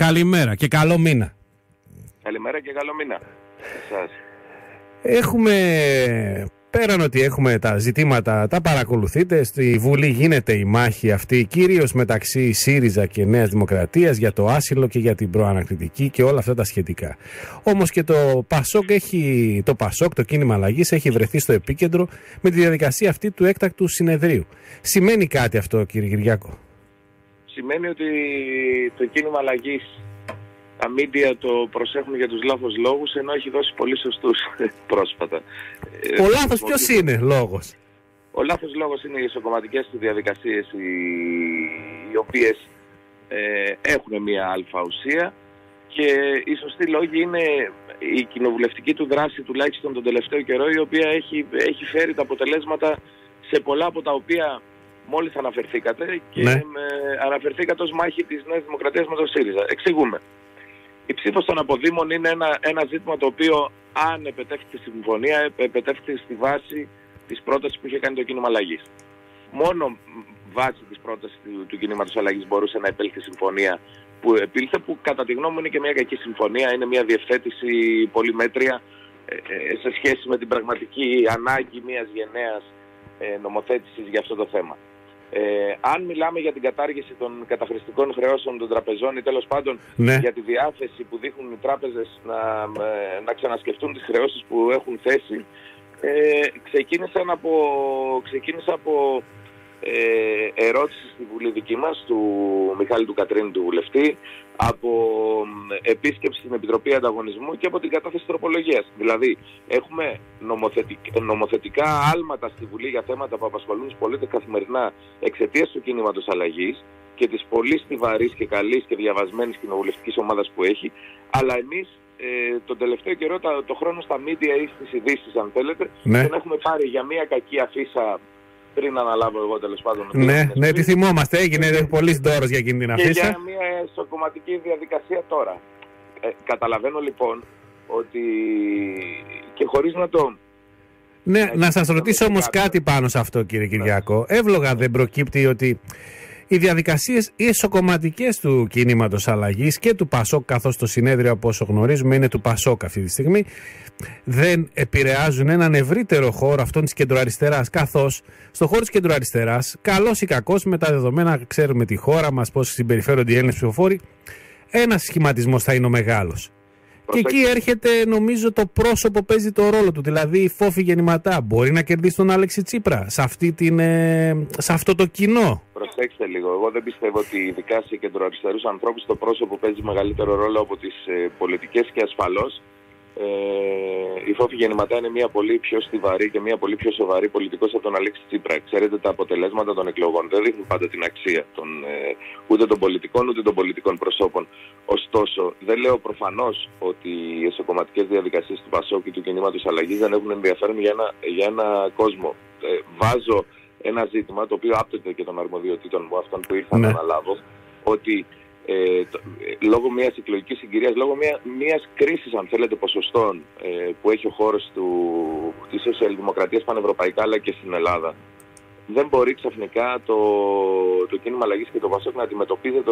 Καλημέρα και καλό μήνα. Καλημέρα και καλό μήνα. Εσάς. Πέραν ότι έχουμε τα ζητήματα, τα παρακολουθείτε, στη Βουλή γίνεται η μάχη αυτή, κυρίως μεταξύ ΣΥΡΙΖΑ και Νέας Δημοκρατίας για το άσυλο και για την προανακριτική και όλα αυτά τα σχετικά. Όμως και το ΠΑΣΟΚ, το κίνημα αλλαγής, έχει βρεθεί στο επίκεντρο με τη διαδικασία αυτή του έκτακτου συνεδρίου. Σημαίνει κάτι αυτό, κύριε Κυριάκο? Σημαίνει ότι το κίνημα αλλαγής, τα μίντια το προσέχουν για τους λάθος λόγους, ενώ έχει δώσει πολύ σωστούς πρόσφατα. Ο λάθος ποιος είναι λόγος? Ο λάθος λόγος είναι οι ισοκομματικές διαδικασίες, οι οποίες έχουν μια αλφα ουσία, και οι σωστοί λόγοι είναι η κοινοβουλευτική του δράση, τουλάχιστον τον τελευταίο καιρό, η οποία έχει φέρει τα αποτελέσματα σε πολλά από τα οποία μόλις αναφερθήκατε, και αναφερθήκατε ως μάχη της Νέας Δημοκρατίας με τον ΣΥΡΙΖΑ. Εξηγούμε. Η ψήφος των αποδήμων είναι ένα ζήτημα το οποίο, αν επετεύχθη συμφωνία, επετεύχθη στη βάση της πρότασης που είχε κάνει το κίνημα αλλαγής. Μόνο βάση της πρότασης του κινήματος αλλαγής μπορούσε να επέλθει συμφωνία που επήλθε, που κατά τη γνώμη μου είναι και μια κακή συμφωνία, είναι μια διευθέτηση πολύ μέτρια σε σχέση με την πραγματική ανάγκη μιας γενναίας νομοθέτησης για αυτό το θέμα. Αν μιλάμε για την κατάργηση των καταχρηστικών χρεώσεων των τραπεζών, ή τέλος πάντων για τη διάθεση που δείχνουν οι τράπεζες να ξανασκεφτούν τις χρεώσεις που έχουν θέσει, ξεκίνησα από ερώτηση στη Βουλή δική μας, του Μιχάλη του Κατρίνη, του βουλευτή, από επίσκεψη στην Επιτροπή Ανταγωνισμού και από την κατάθεση τροπολογίας. Δηλαδή, έχουμε νομοθετικά άλματα στη Βουλή για θέματα που απασχολούν τους πολίτες καθημερινά εξαιτίας του κίνηματος αλλαγής και της πολύ στιβαρής και καλής και διαβασμένης κοινοβουλευτικής ομάδας που έχει, αλλά εμείς τον τελευταίο καιρό το χρόνο στα μίντια ή στις ειδήσεις, αν θέλετε, τον έχουμε πάρει για μια κακή αφίσα πριν αναλάβω εγώ, τέλος πάντων. Ναι, τι θυμόμαστε, έγινε πολύ δώρος για εκείνη την αφίσα. Και για μια ισοκομματική διαδικασία τώρα. Καταλαβαίνω λοιπόν ότι, και χωρίς να το... Ναι, να σας ρωτήσω όμως κάτι πάνω σε αυτό, κύριε Κυριάκο. Εύλογα δεν προκύπτει ότι οι διαδικασίες οι εσωκομματικές του κίνηματος αλλαγής και του ΠΑΣΟΚ, καθώς το συνέδριο από όσο γνωρίζουμε είναι του ΠΑΣΟΚ αυτή τη στιγμή, δεν επηρεάζουν έναν ευρύτερο χώρο αυτόν της κεντροαριστεράς, καθώς στο χώρο της κεντροαριστεράς, καλός ή κακός, με τα δεδομένα ξέρουμε τη χώρα μας, πώς συμπεριφέρονται οι Έλληνες ψηφοφόροι, ένας σχηματισμός θα είναι ο μεγάλος. Και εκεί έρχεται, νομίζω, το πρόσωπο παίζει το ρόλο του. Δηλαδή, η Φόφη Γεννηματά μπορεί να κερδίσει τον Άλεξη Τσίπρα σε αυτό το κοινό. Προσέξτε λίγο. Εγώ δεν πιστεύω ότι ειδικά σε κεντροαριστερούς ανθρώπους το πρόσωπο παίζει μεγαλύτερο ρόλο από τις πολιτικές, και ασφαλώς η Φόφη Γεννηματά είναι μια πολύ πιο στιβαρή και μια πολύ πιο σοβαρή πολιτικός από τον Αλέξη Τσίπρα. Ξέρετε, τα αποτελέσματα των εκλογών δεν δείχνουν πάντα την αξία ούτε των πολιτικών ούτε των πολιτικών προσώπων. Ωστόσο, δεν λέω προφανώς ότι οι εσωκομματικές διαδικασίες του ΠΑΣΟΚ και του κινήματος αλλαγής δεν έχουν ενδιαφέρον για ένα κόσμο. Βάζω ένα ζήτημα το οποίο άπτεται και των αρμοδιοτήτων μου, αυτών που ήρθα να αναλάβω, ότι λόγω μιας εκλογικής συγκυρίας, λόγω μιας κρίσης, αν θέλετε, ποσοστών που έχει ο χώρος της σοσιαλδημοκρατίας πανευρωπαϊκά αλλά και στην Ελλάδα, δεν μπορεί ξαφνικά το κίνημα αλλαγής και το ΠΑΣΟΚ να αντιμετωπίζεται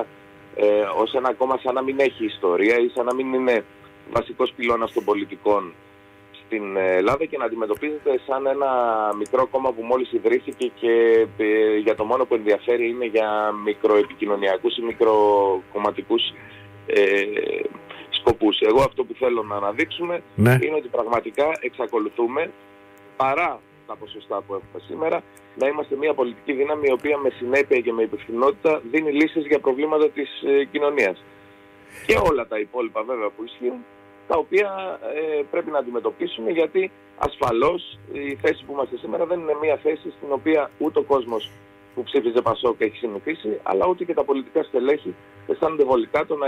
ως ένα κόμμα σαν να μην έχει ιστορία ή σαν να μην είναι βασικός πυλώνας των πολιτικών στην Ελλάδα, και να αντιμετωπίζεται σαν ένα μικρό κόμμα που μόλις ιδρύθηκε και για το μόνο που ενδιαφέρει είναι για μικροεπικοινωνιακούς ή μικροκομματικούς σκοπούς. Εγώ αυτό που θέλω να αναδείξουμε είναι ότι πραγματικά εξακολουθούμε, παρά τα ποσοστά που έχουμε σήμερα, να είμαστε μια πολιτική δύναμη η οποία με συνέπεια και με υπευθυνότητα δίνει λύσεις για προβλήματα της κοινωνίας. Και όλα τα υπόλοιπα βέβαια που ισχύουν, τα οποία πρέπει να αντιμετωπίσουμε, γιατί ασφαλώς η θέση που είμαστε σήμερα δεν είναι μια θέση στην οποία ούτε ο κόσμος που ψήφιζε ΠΑΣΟΚ έχει συνηθίσει, αλλά ούτε και τα πολιτικά στελέχη αισθάνονται βολικά το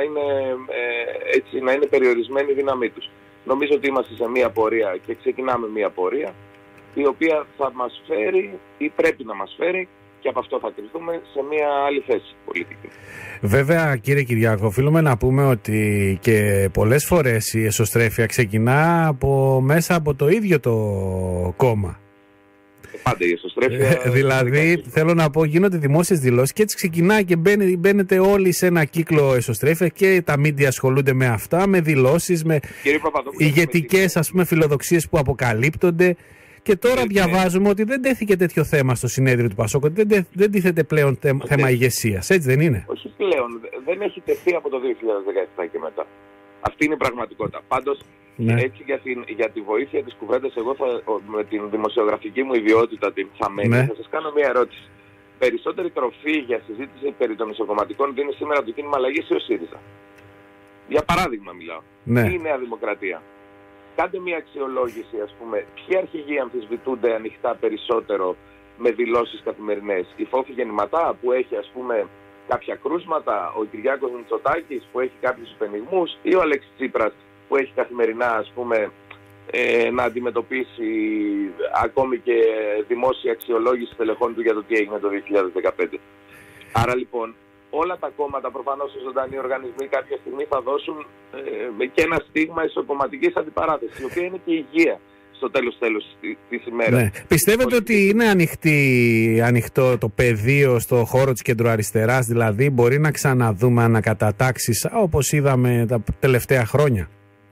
να είναι περιορισμένη η δύναμή τους. Νομίζω ότι είμαστε σε μια πορεία και ξεκινάμε μια πορεία η οποία θα μας φέρει ή πρέπει να μας φέρει, και από αυτό θα κρυφθούμε, σε μια άλλη θέση πολιτική. Βέβαια, κύριε Κυριάκο, οφείλουμε να πούμε ότι και πολλές φορές η εσωστρέφεια ξεκινά μέσα από το ίδιο το κόμμα. Πάντα η εσωστρέφεια. Δηλαδή, θέλω να πω, γίνονται δημόσιες δηλώσεις και έτσι ξεκινάει και μπαίνετε όλοι σε ένα κύκλο εσωστρέφεια και τα μίντια ασχολούνται με αυτά, με δηλώσεις, με ηγετικές φιλοδοξίες που αποκαλύπτονται. Και τώρα διαβάζουμε ότι δεν τέθηκε τέτοιο θέμα στο συνέδριο του Πασόκ, ότι δεν τίθεται πλέον θέμα ηγεσίας. Έτσι δεν είναι? Όχι πλέον. Δεν έχει τεθεί από το 2017 και μετά. Αυτή είναι η πραγματικότητα. Πάντως, έτσι για τη βοήθεια της κουβέντας, εγώ με την δημοσιογραφική μου ιδιότητα, την θαμένη, θα σας κάνω μια ερώτηση. Περισσότερη τροφή για συζήτηση περί των ισοκομματικών δίνει σήμερα το κίνημα αλλαγής ή ο ΣΥΡΙΖΑ? Για παράδειγμα μιλάω. Ή η Νέα Δημοκρατία? Κάντε μια αξιολόγηση, ας πούμε, ποιοι αρχηγοί αμφισβητούνται ανοιχτά περισσότερο με δηλώσεις καθημερινές? Η Φόφη Γεννηματά, που έχει, ας πούμε, κάποια κρούσματα, ο Κυριάκος Μητσοτάκης που έχει κάποιους υπενιγμούς, ή ο Αλέξης Τσίπρας που έχει καθημερινά, ας πούμε, να αντιμετωπίσει ακόμη και δημόσια αξιολόγηση τελεχών του για το τι έγινε το 2015. Άρα λοιπόν όλα τα κόμματα, προφανώς οι ζωντανοί οργανισμοί, κάποια στιγμή θα δώσουν και ένα στίγμα ισοκομματικής αντιπαράθεσης, η οποία είναι και υγεία στο τέλος της ημέρας. Ναι. Πιστεύετε ότι είναι ανοιχτό το πεδίο στο χώρο της κεντροαριστεράς, δηλαδή μπορεί να ξαναδούμε ανακατατάξεις όπως είδαμε τα τελευταία χρόνια?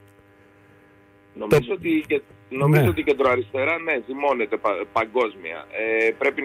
Νομίζω ότι η κεντροαριστερά ζυμώνεται παγκόσμια. Πρέπει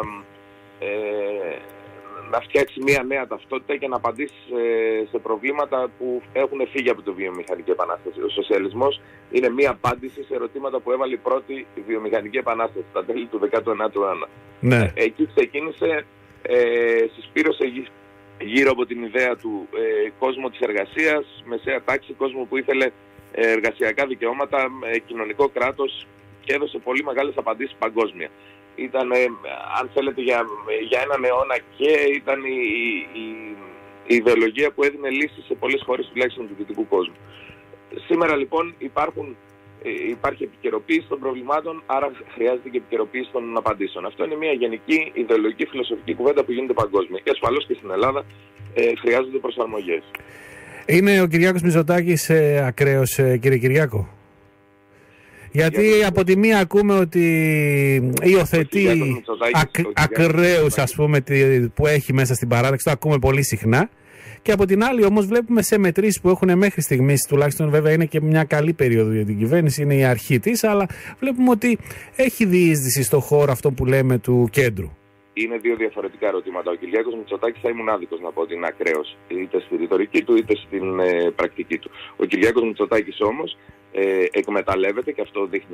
να φτιάξει μια νέα ταυτότητα και να απαντήσει σε προβλήματα που έχουν φύγει από τη βιομηχανική επανάσταση. Ο σοσιαλισμός είναι μια απάντηση σε ερωτήματα που έβαλε η πρώτη βιομηχανική επανάσταση στα τέλη του 19ου αιώνα. Ναι. Εκεί ξεκίνησε, συσπήρωσε γύρω από την ιδέα του κόσμο της εργασίας, μεσαία τάξη, κόσμο που ήθελε εργασιακά δικαιώματα, κοινωνικό κράτος, και έδωσε πολύ μεγάλες απαντήσεις παγκόσμια. Ήταν, αν θέλετε, για έναν αιώνα και ήταν η ιδεολογία που έδινε λύσεις σε πολλές χώρες, τουλάχιστον του δυτικού κόσμου. Σήμερα λοιπόν υπάρχει επικαιροποίηση των προβλημάτων, άρα χρειάζεται και επικαιροποίηση των απαντήσεων. Αυτό είναι μια γενική ιδεολογική φιλοσοφική κουβέντα που γίνεται παγκόσμια. Και ασφαλώς και στην Ελλάδα χρειάζονται προσαρμογές. Είναι ο Κυριάκος Μητσοτάκης ακραίος, κύριε Κυριάκο? Γιατί από τη μία ακούμε ότι υιοθετεί ακραίους, ας πούμε, που έχει μέσα στην παράταξη, το ακούμε πολύ συχνά. Και από την άλλη όμως βλέπουμε σε μετρήσεις που έχουν μέχρι στιγμής, τουλάχιστον βέβαια είναι και μια καλή περίοδο για την κυβέρνηση, είναι η αρχή της, αλλά βλέπουμε ότι έχει διείσδυση στο χώρο αυτό που λέμε του κέντρου. Είναι δύο διαφορετικά ερωτήματα. Ο Κυριάκος Μητσοτάκης, θα ήμουν άδικος να πω ότι είναι ακραίος, είτε στη ρητορική του είτε στην πρακτική του. Ο Κυριάκος Μητσοτάκης όμως εκμεταλλεύεται, και αυτό δείχνει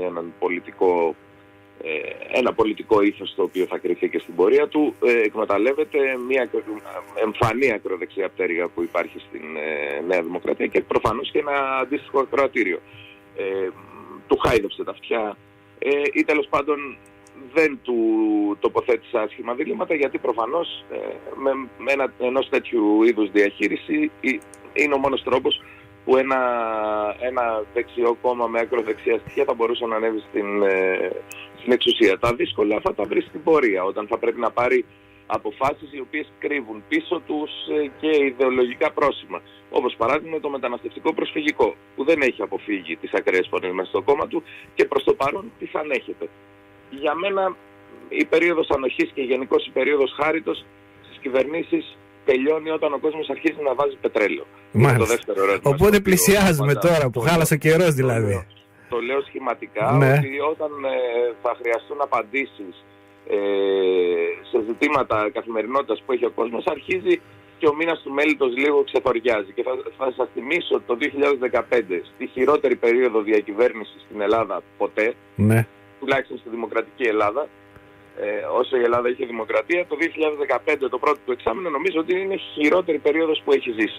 ένα πολιτικό ήθος το οποίο θα κρυφθεί και στην πορεία του, εκμεταλλεύεται μια εμφανή ακροδεξιά πτέρυγα που υπάρχει στην Νέα Δημοκρατία και προφανώς και ένα αντίστοιχο ακροατήριο. Του χάιδεψε τα αυτιά ή τέλος πάντων δεν του τοποθέτησε άσχημα διλήμματα, γιατί προφανώς με ενός τέτοιου είδους διαχείριση είναι ο μόνος τρόπος που ένα δεξιό κόμμα με ακροδεξιά στοιχεία θα μπορούσε να ανέβει στην εξουσία. Τα δύσκολα θα τα βρει στην πορεία, όταν θα πρέπει να πάρει αποφάσεις οι οποίες κρύβουν πίσω τους και ιδεολογικά πρόσημα. Όπως παράδειγμα το μεταναστευτικό προσφυγικό, που δεν έχει αποφύγει τις ακραίες φωνές μέσα στο κόμμα του και προς το παρόν τις ανέχεται. Για μένα η περίοδος ανοχής και γενικώς η περίοδος χάριτος στις κυβερνήσεις τελειώνει όταν ο κόσμος αρχίζει να βάζει πετρέλαιο. Το δεύτερο ερώτημα. Οπότε πλησιάζουμε τώρα που χάλασε ο καιρός δηλαδή. Το λέω σχηματικά, ότι όταν θα χρειαστούν απαντήσεις σε ζητήματα καθημερινότητας που έχει ο κόσμος, αρχίζει και ο μήνας του μέλητος λίγο ξεθοριάζει. Και θα σας θυμίσω το 2015, στη χειρότερη περίοδο διακυβέρνησης στην Ελλάδα ποτέ, τουλάχιστον στη δημοκρατική Ελλάδα, όσο η Ελλάδα είχε δημοκρατία, το 2015 το πρώτο του εξάμηνο νομίζω ότι είναι η χειρότερη περίοδος που έχει ζήσει.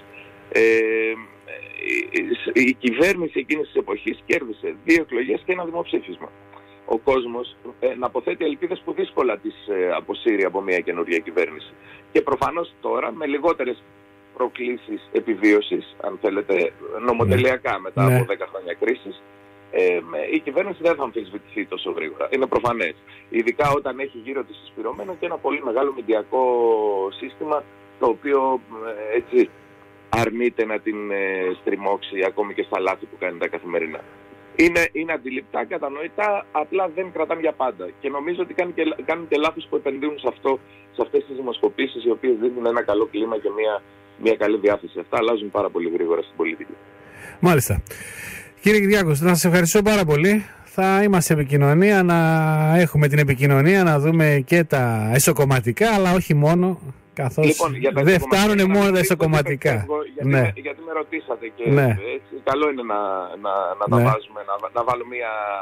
Η κυβέρνηση εκείνης της εποχής κέρδισε 2 εκλογές και ένα δημοψήφισμα. Ο κόσμος να αποθέτει ελπίδες που δύσκολα τις αποσύρει από μια καινούργια κυβέρνηση. Και προφανώς τώρα με λιγότερες προκλήσεις επιβίωσης, αν θέλετε, νομοτελειακά μετά από 10 χρόνια κρίσης, η κυβέρνηση δεν θα αμφισβητηθεί τόσο γρήγορα. Είναι προφανές. Ειδικά όταν έχει γύρω της συσπηρωμένο και ένα πολύ μεγάλο μηντιακό σύστημα, το οποίο έτσι αρνείται να την στριμώξει ακόμη και στα λάθη που κάνει τα καθημερινά. Είναι αντιληπτά, κατανοητά, απλά δεν κρατάνε για πάντα. Και νομίζω ότι κάνουν και λάθος που επενδύουν σε αυτές τις δημοσκοπήσεις, οι οποίες δίνουν ένα καλό κλίμα και μια καλή διάθεση. Αυτά αλλάζουν πάρα πολύ γρήγορα στην πολιτική. Μάλιστα. Κύριε Κυριάκο, να σας ευχαριστώ πάρα πολύ. Θα είμαστε σε επικοινωνία, να έχουμε την επικοινωνία, να δούμε και τα εσωκομματικά, αλλά όχι μόνο. Καθώς λοιπόν, δεν φτάνουν μόνο τα εσωκομματικά. Γιατί με ρωτήσατε και έτσι, καλό είναι να τα βάζουμε, να βάλουμε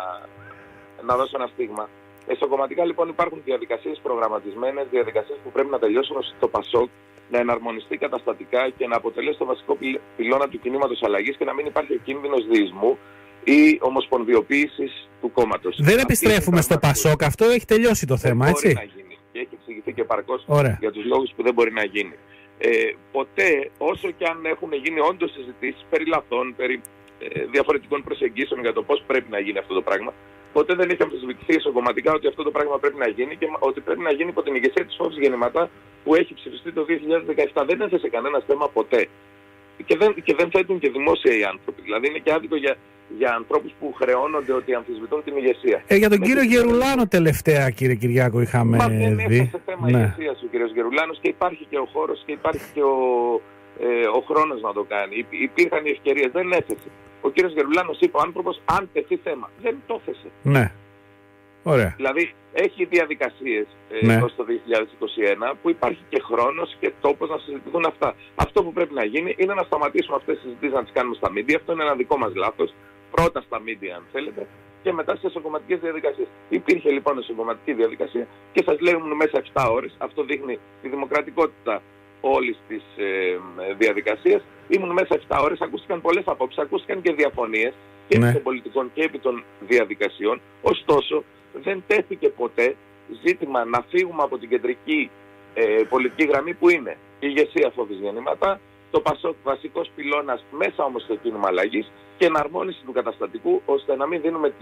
να δώσω ένα στίγμα. Εσωκομματικά λοιπόν υπάρχουν διαδικασίες προγραμματισμένες, διαδικασίες που πρέπει να τελειώσουν ώστε το ΠΑΣΟΚ να εναρμονιστεί καταστατικά και να αποτελέσει το βασικό πυλώνα του κινήματος αλλαγής και να μην υπάρχει ο κίνδυνος διεισμού ή ομοσπονδιοποίησης του κόμματος. Δεν επιστρέφουμε στο ΠΑΣΟΚ, αυτό έχει τελειώσει το θέμα, έτσι. Μπορεί να γίνει και έχει εξηγηθεί και επαρκώς για τους λόγους που δεν μπορεί να γίνει. Ποτέ, όσο και αν έχουν γίνει όντως συζητήσεις περί λαθών, περί διαφορετικών προσεγγίσεων για το πώς πρέπει να γίνει αυτό το πράγμα, ποτέ δεν έχει αμφισβητηθεί εσωκομματικά ότι αυτό το πράγμα πρέπει να γίνει και ότι πρέπει να γίνει υπό την ηγεσία της Φόβης Γεννηματά που έχει ψηφιστεί το 2017. Δεν έθεσε κανένα θέμα ποτέ. Και δεν θέτουν και δημόσια οι άνθρωποι. Δηλαδή είναι και άδικο για ανθρώπους που χρεώνονται ότι αμφισβητούν την ηγεσία. Για τον κύριο Γερουλάνο τελευταία, κύριε Κυριάκο, είχαμε δει. Δεν έφτασε θέμα ηγεσίας ο κύριος Γερουλάνος και υπάρχει και ο χώρος και υπάρχει και ο χρόνος να το κάνει. Υπήρχαν οι ευκαιρίες, δεν έθεσε. Ο κύριος Γερουλάνος είπε ο άνθρωπος αν τεθεί θέμα. Δεν το έθεσε. Ναι. Ωραία. Δηλαδή έχει διαδικασίες έως το 2021 που υπάρχει και χρόνος και τόπος να συζητηθούν αυτά. Αυτό που πρέπει να γίνει είναι να σταματήσουμε αυτές τις συζητήσεις να τις κάνουμε στα media. Αυτό είναι ένα δικό μας λάθος. Πρώτα στα media αν θέλετε και μετά στις εσωκομματικές διαδικασίες. Υπήρχε λοιπόν εσωκομματική διαδικασία και σας λέω ήμουν μέσα 7 ώρες. Αυτό δείχνει τη δημοκρατικότητα όλης της διαδικασίας. Ήμουν μέσα 7 ώρες, ακούστηκαν πολλές απόψεις, ακούστηκαν και διαφωνίες και επί των πολιτικών και επί των διαδικασιών. Ωστόσο, δεν τέθηκε ποτέ ζήτημα να φύγουμε από την κεντρική πολιτική γραμμή που είναι η ηγεσία Φόβης Γεννήματα, το ΠΑΣΟΚ βασικός πυλώνας μέσα όμως στο κίνημα αλλαγής και εναρμόνιση του καταστατικού ώστε να μην,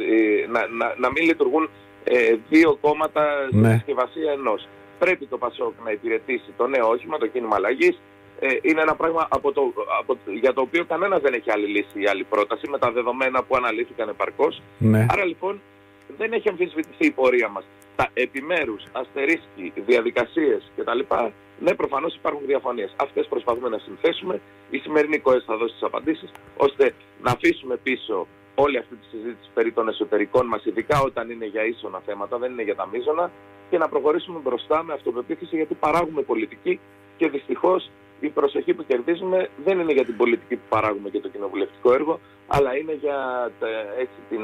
να μην λειτουργούν δύο κόμματα στη συσκευασία ενός. Πρέπει το ΠΑΣΟΚ να υπηρετήσει το νέο όχημα, το κίνημα αλλαγής. Είναι ένα πράγμα για το οποίο κανένας δεν έχει άλλη λύση ή άλλη πρόταση με τα δεδομένα που αναλύθηκαν επαρκώς. Άρα λοιπόν δεν έχει αμφισβητηθεί η πορεία μας. Τα επιμέρους, αστερίσκοι, διαδικασίες κτλ. Ναι, προφανώς υπάρχουν διαφωνίες. Αυτές προσπαθούμε να συνθέσουμε. Η σημερινή ΚΟΕΣ θα δώσει τις απαντήσεις, ώστε να αφήσουμε πίσω όλη αυτή τη συζήτηση περί των εσωτερικών μας, ειδικά όταν είναι για ίσονα θέματα, δεν είναι για τα μείζωνα, και να προχωρήσουμε μπροστά με αυτοπεποίθηση, γιατί παράγουμε πολιτική και δυστυχώς η προσοχή που κερδίζουμε δεν είναι για την πολιτική που παράγουμε και το κοινοβουλευτικό έργο, αλλά είναι για την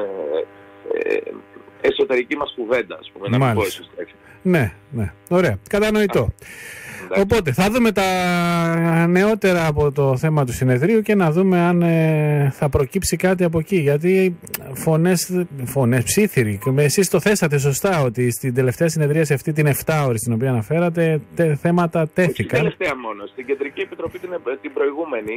εσωτερική μας κουβέντα, ας πούμε, να μην πω εσωτερική. Ναι, ωραία, κατανοητό. Οπότε θα δούμε τα νεότερα από το θέμα του συνεδρίου και να δούμε αν θα προκύψει κάτι από εκεί. Γιατί φωνές ψήθυροι. Εσείς το θέσατε σωστά ότι στην τελευταία συνεδρία σε αυτή την 7ωρη στην οποία αναφέρατε θέματα τέθηκαν. Στην τελευταία μόνο. Στην Κεντρική Επιτροπή την προηγούμενη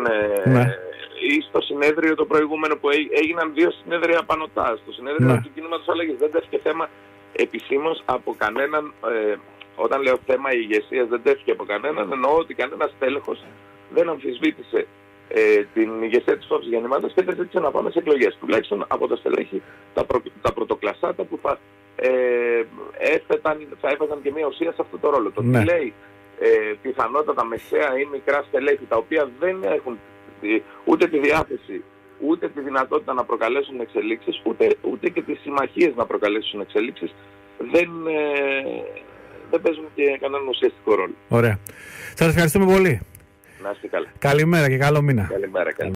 ή στο συνέδριο το προηγούμενο που έγιναν δύο συνέδρια πανωτά. Στο συνέδριο του κινήματος αλλαγής δεν τέθηκε θέμα επισήμως από κανέναν. Όταν λέω θέμα ηγεσίας δεν τέθηκε από κανέναν, εννοώ ότι κανένας τέλεχος δεν αμφισβήτησε την ηγεσία της Φόβης Γεννήματος και δεν ζήτησε να πάμε σε εκλογές. Τουλάχιστον από τα στελέχη τα πρωτοκλασσάτα που θα έβαζαν και μια ουσία σε αυτό το ρόλο. Το τι λέει πιθανότατα μεσαία ή μικρά στελέχη τα οποία δεν έχουν ούτε τη διάθεση ούτε τη δυνατότητα να προκαλέσουν εξελίξεις, ούτε και τις συμμαχίες να προκαλέσουν εξελίξεις, δεν παίζουν και κανέναν ουσιαστικό ρόλο. Ωραία. Σας ευχαριστούμε πολύ. Να είστε καλά. Καλημέρα και καλό μήνα. Καλημέρα.